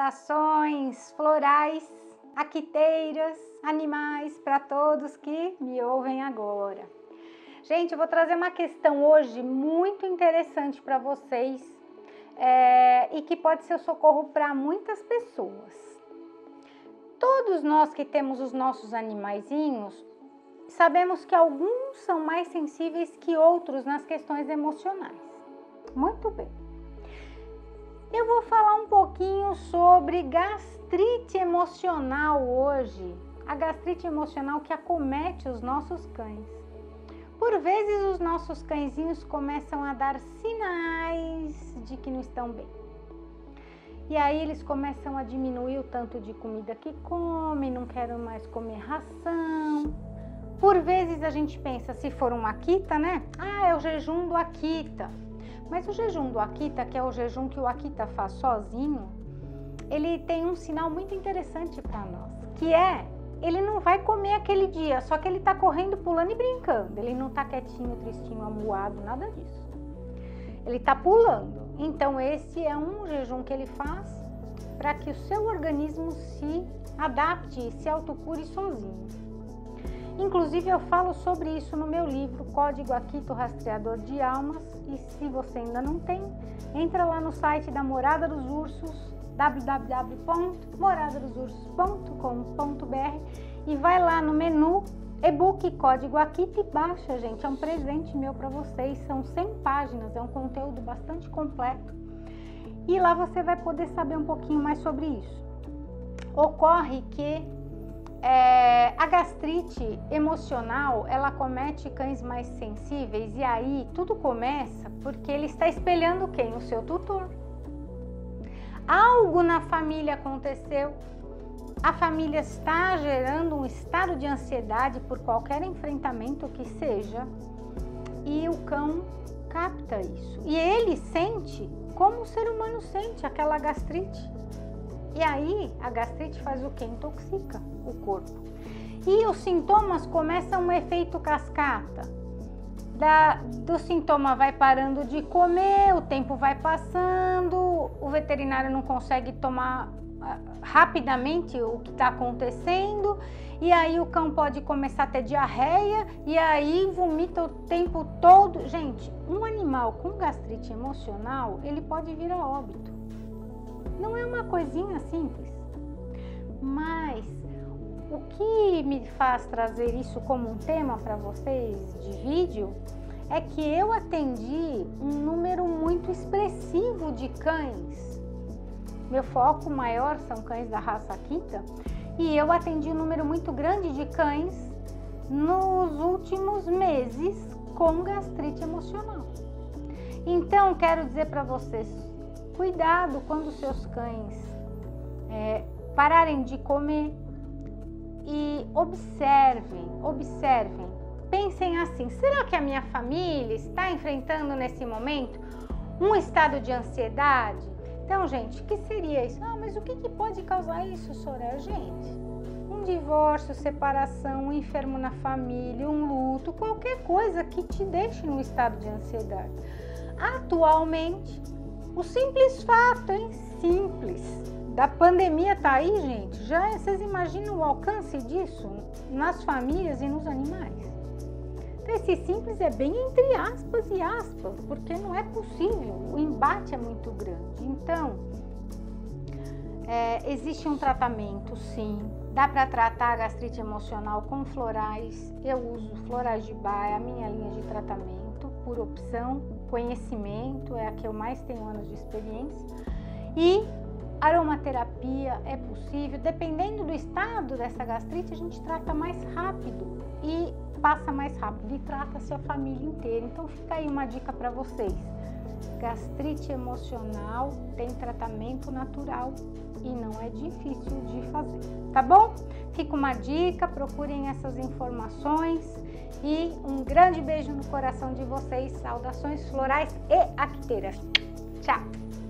Saudações florais, aquiteiras, animais, para todos que me ouvem agora. Gente, eu vou trazer uma questão hoje muito interessante para vocês e que pode ser o socorro para muitas pessoas. Todos nós que temos os nossos animaizinhos, sabemos que alguns são mais sensíveis que outros nas questões emocionais. Muito bem. Eu vou falar um pouquinho sobre gastrite emocional hoje. A gastrite emocional que acomete os nossos cães. Por vezes os nossos cãezinhos começam a dar sinais de que não estão bem. E aí eles começam a diminuir o tanto de comida que comem, não querem mais comer ração. Por vezes a gente pensa, se for um Akita, né? Ah, é o jejum do Akita. Mas o jejum do Akita, que é o jejum que o Akita faz sozinho, ele tem um sinal muito interessante para nós, que é, ele não vai comer aquele dia, só que ele tá correndo, pulando e brincando. Ele não tá quietinho, tristinho, amuado, nada disso. Ele tá pulando. Então esse é um jejum que ele faz para que o seu organismo se adapte, se autocure sozinho. Inclusive eu falo sobre isso no meu livro Código Akita, o Rastreador de Almas, e se você ainda não tem, entra lá no site da Morada dos Ursos, www.moradadosursos.com.br e vai lá no menu e-book Código Akita e baixa, gente, é um presente meu para vocês, são 100 páginas, é um conteúdo bastante completo e lá você vai poder saber um pouquinho mais sobre isso. Ocorre que a gastrite emocional, ela acomete cães mais sensíveis e aí tudo começa porque ele está espelhando quem? O seu tutor. Algo na família aconteceu, a família está gerando um estado de ansiedade por qualquer enfrentamento que seja e o cão capta isso. E ele sente como o ser humano sente aquela gastrite. E aí, a gastrite faz o quê? Intoxica o corpo. E os sintomas começam um efeito cascata. Do sintoma vai parando de comer, o tempo vai passando, o veterinário não consegue tomar rapidamente o que está acontecendo, e aí o cão pode começar a ter diarreia, e aí vomita o tempo todo. Gente, um animal com gastrite emocional, ele pode vir a óbito. Não é uma coisinha simples, mas o que me faz trazer isso como um tema para vocês de vídeo é que eu atendi um número muito expressivo de cães. Meu foco maior são cães da raça Akita e eu atendi um número muito grande de cães nos últimos meses com gastrite emocional. Então, quero dizer para vocês, cuidado quando seus cães pararem de comer e observem, pensem assim, será que a minha família está enfrentando nesse momento um estado de ansiedade? Então, gente, o que seria isso? Ah, mas o que pode causar isso, Soraya? Gente, um divórcio, separação, um enfermo na família, um luto, qualquer coisa que te deixe num estado de ansiedade. Atualmente, o simples fato, simples, da pandemia tá aí, gente, já vocês imaginam o alcance disso nas famílias e nos animais? Então, esse simples é bem entre aspas e aspas, porque não é possível, o embate é muito grande. Então, existe um tratamento, sim, dá para tratar a gastrite emocional com florais, eu uso florais de Bach, é a minha linha de tratamento, por opção, conhecimento, é a que eu mais tenho anos de experiência, e aromaterapia é possível, dependendo do estado dessa gastrite, a gente trata mais rápido e passa mais rápido e trata-se a família inteira. Então fica aí uma dica para vocês, gastrite emocional tem tratamento natural e não é difícil de fazer, tá bom? Fica uma dica, procurem essas informações e um grande beijo no coração de vocês, saudações florais e aquiteiras. Tchau!